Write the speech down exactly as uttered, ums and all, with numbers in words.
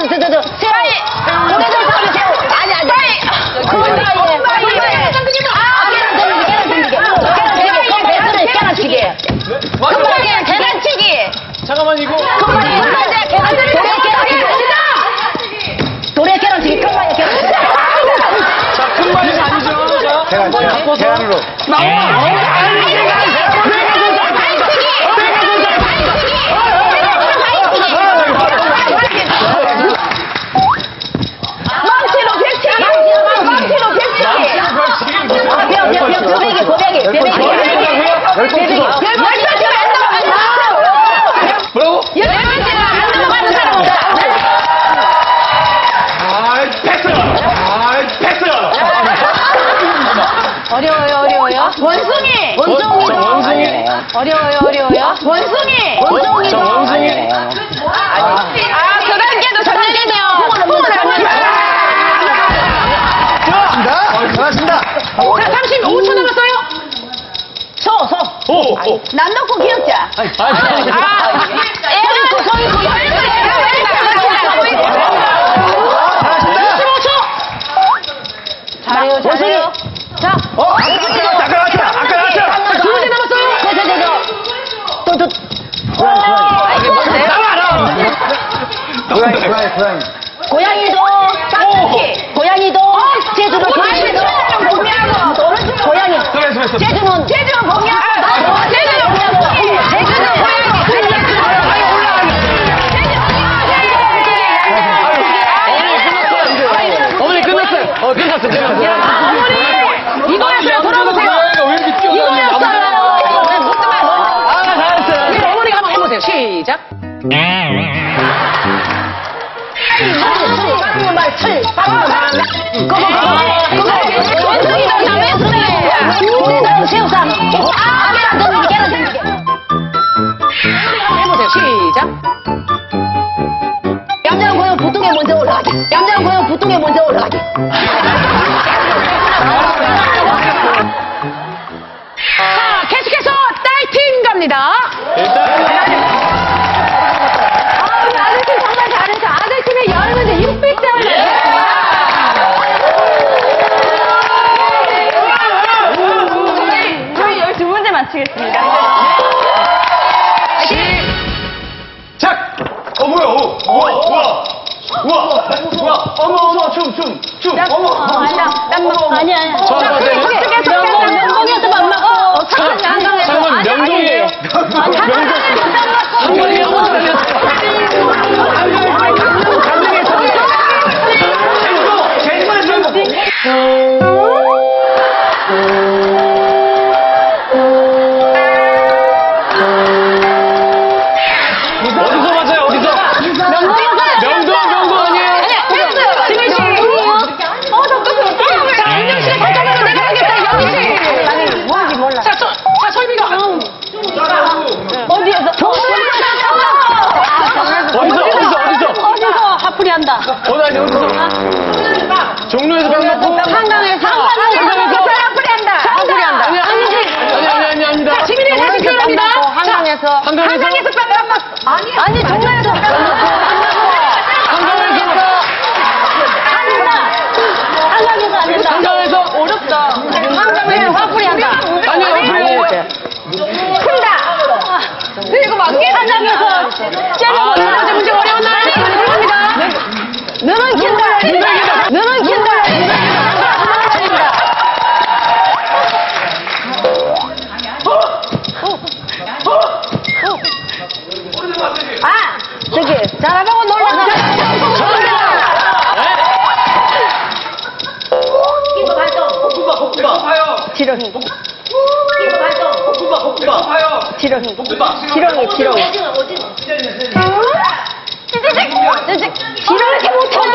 저, 저, 저, 저, 새우. 고래들 사이 새우. 아니, 아니. 그 사이에. 그 사이에. 아, 계란 던지기, 계란 던지기. 계란 던지기, 계란치기. 금발이 계란치기. 잠깐만, 이거. 금발이 계란치기. 도래 계란치기. 금발이 계란치기. 자, 금발이가 아니죠. 자, 계란치기. 계란으로. 나와! 뭐라고? 열 번째는 안 넘어가는 사람 없다. 아이, 패스! 아이, 패스! 어려워요, 어려워요. 원숭이! 원숭이! 저 원숭이? 어려워요, 어려워요. 원숭이! 원숭이! 저 원숭이? 아, 그 단계도 전년이네요. 풍은 아니야. 잘하신다. 잘하신다. 자, 삼십오 초 남았어요. 소, 소. 오, 오. 남 놓고 귀엽자. 아니, 아, 애 있고, 소 있고, 여 있고, 육십오 초. 잘해요, 잘해요. 자, 어, 아까 나왔잖아. 아까 나왔잖아. 아까 나왔잖아. 두 문제 남았어요. 저, 저, 저, 저. 또, 또. 아이고, 뭔데요? 나와, 나와! 고양이, 고양이, 고양이. 고양이도 깜짝이. 고양이도 제주도 고양이도 고양이. 그래, 그래, 그래. 제주는 제주는 공약. 제주는 공약. 제주는 고양이. 어머니 끝났어요. 어, 끝났어, 끝났어. 야, 어머니 이거였어요. 돌아보세요. 왜 이렇게 뛰어다니냐? 이거였어요. 아, 잘했어요. 네, 어머니가 한번 해보세요. 시작. 빵말 틀, 빵말 그거 그거 원숭이도 남했어요. 고래도 새우쌈. 아, 계란 던지기, 계란 던지기. 해보세요. 시작. 얌얌 고요 부뚜에 먼저 올라가기. 얌얌 고요 부뚜에 먼저 올라가기. 자, 계속해서 딸팀 갑니다. 일단. 아들팀 정말 잘해서 아들팀의 열 문제 육백 점을 저희 열두 문제 맞추겠습니다. 자! 어, 뭐야, 어, 우와, 우와! 우와! 우와! 어머, 어머, 춤, 춤, 춤! 어머! 아니야, 아니야, 아니야. 저, 저, 저, 명동이었던 안 맞고, 잠깐만, 명동이에요? 명동. 한번이요? 어디서 맞아요, 어디서? 명동, 명동 아니에요? 어, 잠깐만. 자, 은영 씨가 결정하면 내가 하겠다. 영희 씨. 아니, 뭔지 몰라. 자, 저, 자, 설비가. 어디에서? 어디서, 어디서, 어디서? 어디서 하풀이 한다. 어디, 아니, 어디서? 종로에서 방 먹고? 한강에서. 한강에서 하풀이 한다. 하풀이 한다. 아니, 아니, 아니, 아니, 아닙니다. 자, 지민이 다시 표현합니다. 한강에서. 한강에서? 한강에서 빵 먹고. 아니, 아니, 종로에서 빵 먹고. 한강에서? 한강에서 안 된다. 한강에서? 어렵다. 한강에서 화풀이 한다. 아니요, 아니요. 큰다. 그리고 맞게 한강에서 째는 거 문제 문제 어려운 나라니 어렵습니다. 너는 킨다. 너는 킨다. 아, 저기 잘하다고 놀라서 힘 발동. 복부가, 복부가. 아파요. 지렁이. 힘 발동. 복부가, 복부가. 아파요. 지렁이. 복부가. 지렁이, 지렁이. 지렁이 이렇게 못하는